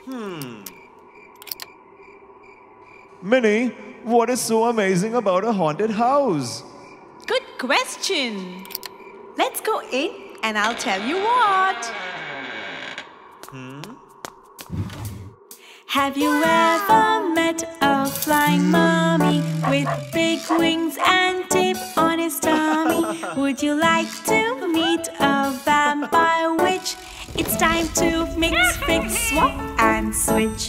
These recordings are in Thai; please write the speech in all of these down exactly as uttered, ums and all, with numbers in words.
Hmm. Minnie, what is so amazing about a haunted house? Good question. Let's go in and I'll tell you what. Hmm? Have you ever met a flying mummy with big wings and tape on his tummy? Would you like to meet a vampire witch? It's time to mix, fix, swap and switch.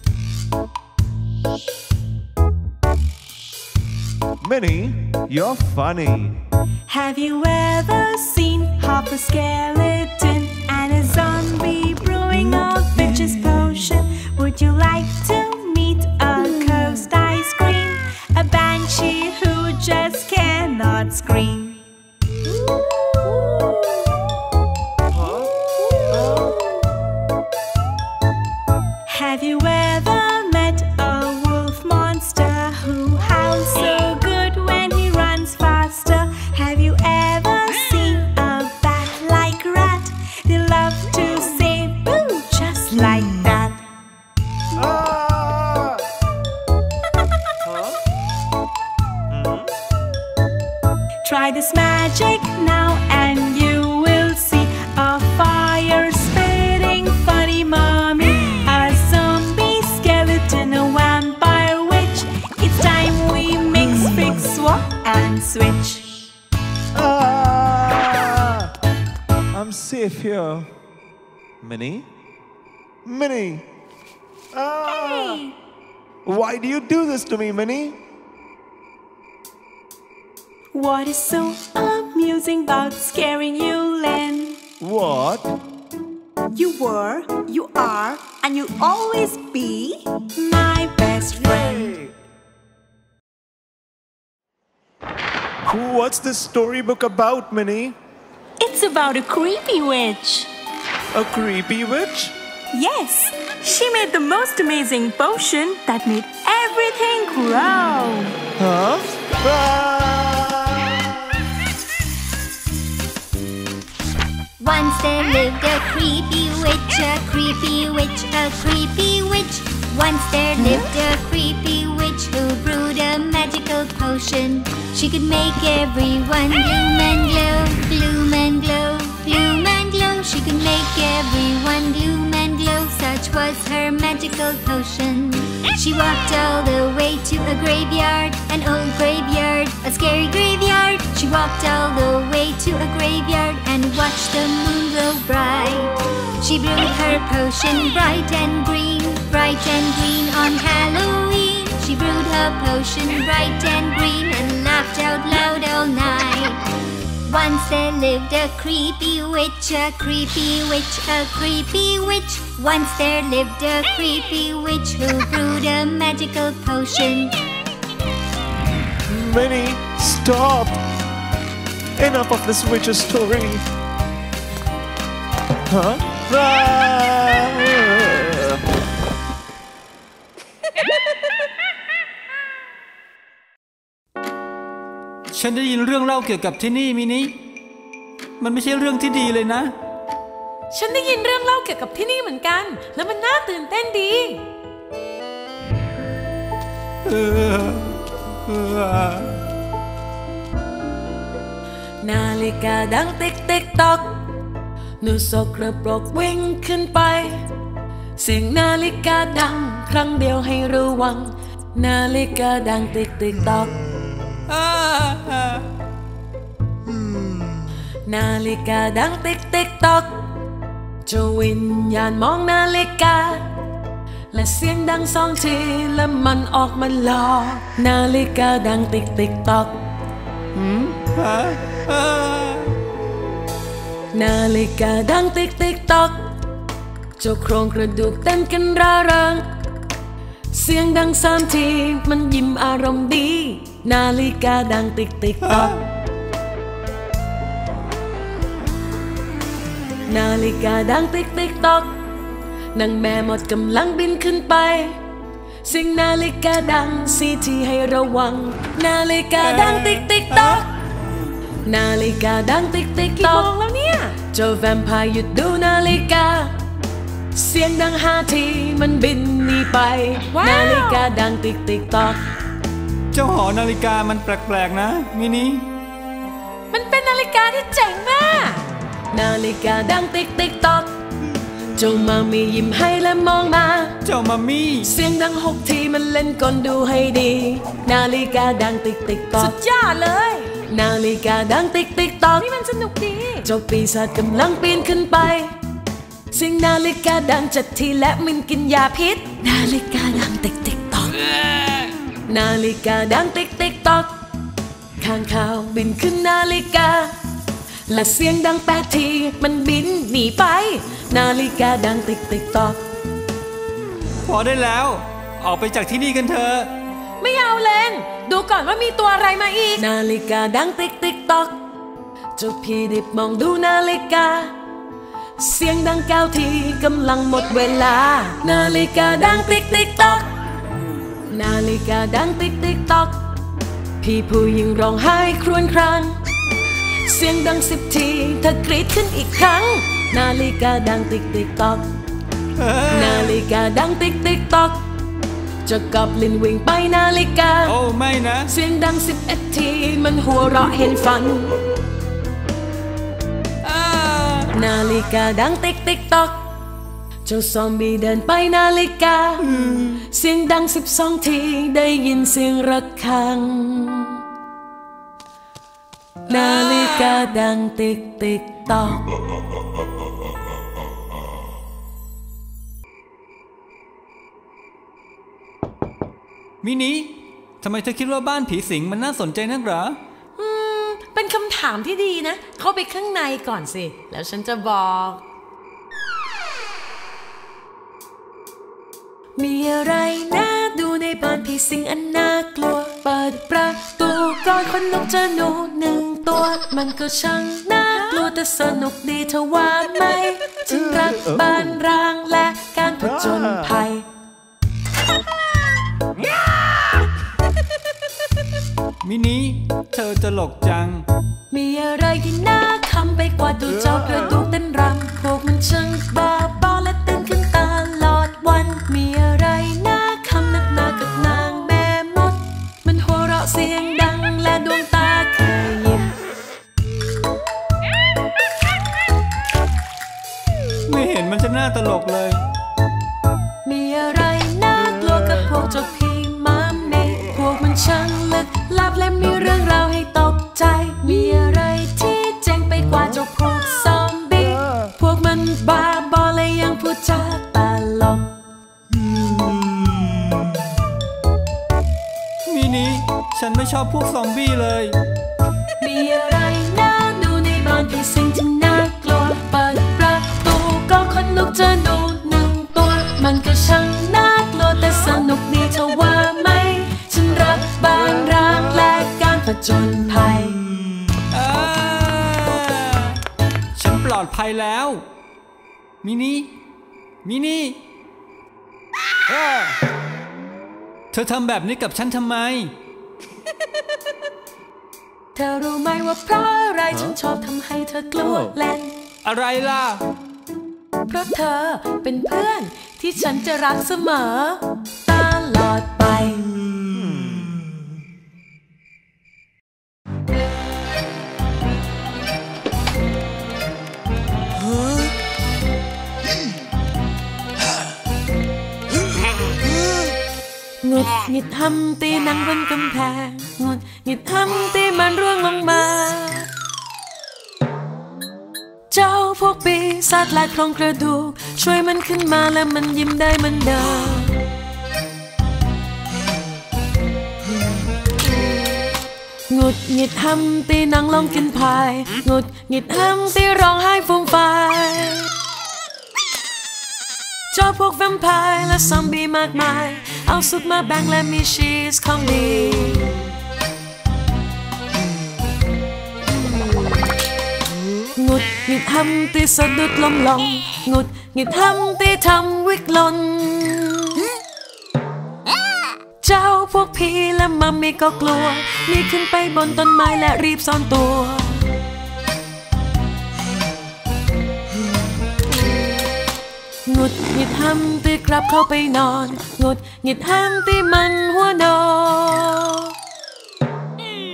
Minnie, you're funny. Have you ever seen half a skeleton and a zombie brewing a witch's potion? Would you like to meet a coast ice cream? A banshee who just cannot scream? Have you ever met a wolf monster who howls so good when he runs faster? Have you ever seen a bat like rat? They love to say boo just like that. Ah! Huh? Hmm? Try this magic now and you will see a fire spitting funny mummy, a zombie skeleton, a vampire witch. It's time we mix, fix, swap and switch. Ah! I'm safe here. Minnie? Minnie! Ah! Hey! Why do you do this to me, Minnie? What is so amusing about scaring you, Len? What? You were, you are, and you'll always be my best friend. What's this storybook about, Minnie? It's about a creepy witch. A creepy witch? Yes, she made the most amazing potion that made everything grow. Huh? Ah! Once there lived a creepy witch, a creepy witch, a creepy witch. Once there lived a creepy witch who brewed a magical potion. She could make everyone bloom and glow, bloom and glow, bloom and glow. She could make everyone bloom and glow. Such was her magical potion. She walked all the way to a graveyard, an old graveyard, a scary graveyard. She walked all the way to a graveyard and watched the moon glow bright. She brewed her potion bright and green, bright and green on Halloween. She brewed her potion bright and green and laughed out loud all night. Once there lived a creepy witch, a creepy witch, a creepy witch. Once there lived a creepy witch who brewed a magical potion. Minnie, stop! Enough of this witch's story. Huh? Ah! ฉันได้ยินเรื่องเล่าเกี่ยวกับที่นี่มินิมันไม่ใช่เรื่องที่ดีเลยนะฉันได้ยินเรื่องเล่าเกี่ยวกับที่นี่เหมือนกันแล้วมันน่าตื่นเต้นดีนาฬิกาดังติ๊กติ๊กตอกหนูสกระปรกวิ่งขึ้นไปเสียงนาฬิกาดังครั้งเดียวให้ระวังนาฬิกาดังติ๊กติ๊กตอกนาฬิกาดังติ๊กติ๊กตอกเจ้าวิญญาณมองนาฬิกาและเสียงดังสองทีและมันออกมาหลอกนาฬิกาดังติ๊กติ๊กตอกนาฬิกาดังติ๊กติ๊กตอกเจ้าโครงกระดูกเต้นกันร่าเริงเสียงดังสามทีมันยิ้มอารมณ์ดีนาฬิกาดังติ๊กติ๊กตอกนาฬิกาดังติ๊กติ๊กตอกนางแม่หมดกำลังบินขึ้นไปเสียงนาฬิกาดังสีทีให้ระวังนาฬิกาดังติ๊กติ๊กตอกนาฬิกาดังติ๊กติ๊กตอกกี่โมงแล้วเนี่ยเจ้าแวมไพร์หยุดดูนาฬิกาเสีสียงดังห้าทีมันบินหนีไปนาฬิกาดังติ๊กติ๊กตอกเจ้าหอนาฬิกามันแปลกๆนะมินิมันเป็นนาฬิกาที่เจ๋งมากนาฬิกาดังติ๊กติ๊กตอกเจ้ามามียิ้มให้และมองมาเจ้ามามีเสียงดังหกทีมันเล่นกลดูให้ดีนาฬิกาดังติ๊กติ๊กตอกสุดยอดเลยนาฬิกาดังติ๊กติ๊กตอกนี่มันสนุกดีเจ้าปีศาจกำลังปีนขึ้นไปเสียงนาฬิกาดังจัดทีและมันกินยาพิษนาฬิกาดังติ๊กติ๊กตอกนาฬิกาดังติ๊กติ๊กตอกข้างข่าวบินขึ้นนาฬิกาและเสียงดังแปดทีมันบินหนีไปนาฬิกาดังติ๊กติ๊กตอกพอได้แล้วออกไปจากที่นี่กันเถอะไม่เอาเลนดูก่อนว่ามีตัวอะไรมาอีกนาฬิกาดังติ๊กติ๊กตอกเจ้าพี่ดิบมองดูนาฬิกาเสียงดังเก้าทีกำลังหมดเวลานาฬิกาดังติ๊กติ๊กตอกนาฬิกาดังติ๊กติ๊กตอกพี่ผู้หญิงร้องไห้ครวญครางเสียงดังสิบทีเธอกรีดขึ้นอีกครั้งนาฬิกาดังติ๊กติ๊กตอกนาฬิกาดังติ๊กติ๊กตอกจะกอบลินวิ่งไปนาฬิกาโอ้ไม่นะเสียงดังสิบเอ็ดทีมันหัวเราะเห็นฟันนาฬิกาดังติ๊กติ๊กตอกเจ้าซอมบี้เดินไปนาฬิกาเสียงดังสิบสองทีได้ยินเสียงระฆังนาฬิกาดังติ๊กติ๊กตอกมินิทำไมเธอคิดว่าบ้านผีสิงมันน่าสนใจนักหรออืมเป็นคำถามที่ดีนะเข้าไปข้างในก่อนสิแล้วฉันจะบอกมีอะไรน่าดูในบ้านผีสิงอันน่ากลัวเปิดประตูก่อนคนลุกเจอหนูหนึ่งตัวมันก็ช่างน่ากลัวแต่สนุกดีเธอว่าไหมฉันรักบ้านร้างและการผจญภัยมินิเธอตลกจังมีอะไรที่น่าขำไปกว่าดูเจ้ากระดูกเต้นรำพวกมันช่างบ้าบอและเต้นขึ้นตลอดวันมีอะไรน่าขำนักหนากับนางแม่มดมันหัวเราะเสียงดังและดวงตาขยิบไม่เห็นมันจะน่าตลกเลยมีอะไรน่ากลัวกับพวกเจ้าพี่ม้าเมย์พวกมันช่างลึกลับและมีเรื่องราวให้ตกใจมีอะไรที่เจ๋งไปกว่าเจ้าพวกซอมบี้พวกมันบ้าบอและยังพูดจาตลกมินิฉันไม่ชอบพวกซอมบี้เลยมีอะไรน่าดูในบ้านผีสิงที่น่ากลัวเปิดประตูก็คนลุกเจอหนูหนึ่งตัวมันก็ช่างน่ากลัวแต่สนุกดีเธอว่าไหมฉันรักบ้านร้างและการผจญภัยฉันปลอดภัยแล้วมินิมินิเธอทำแบบนี้กับฉันทำไมเธอรู้ไหมว่าเพราะอะไรฉันชอบทำให้เธอกลัวแลนอะไรล่ะเพราะเธอเป็นเพื่อนที่ฉันจะรักเสมอตลอดไปหงุดหงิดทำตีนังบนกำแพงหงุดหงิดทำตีมันร่วงลงมาเจ้าพวกปีศาจและโครงกระดูกช่วยมันขึ้นมาและมันยิ้มได้เหมือนเดิมหงุดหงิดทำตีนังลงกินพายหงุดหงิดทำตีร้องไห้ฟูมฟายเจ้าพวกแวมไพร์และซอมบี้มากมายเอาซุปมาแบ่งและมีชีสของดีหงุดหงิดทำตีสะดุดล้มลงหงุดหงิดทำตีทำวิกลนเจ้าพวกพี่และมัมมี่ก็กลัวมีขึ้นไปบนต้นไม้และรีบซ่อนตัวหหงุดหงิดฮัมตี้กลับเข้าไปนอนหงุดหงิดฮัมตี้มันหัวนอน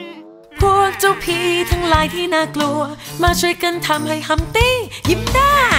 พวกเจ้าผีทั้งหลายที่น่ากลัวมาช่วยกันทำให้ฮัมตี้ยิ้มได้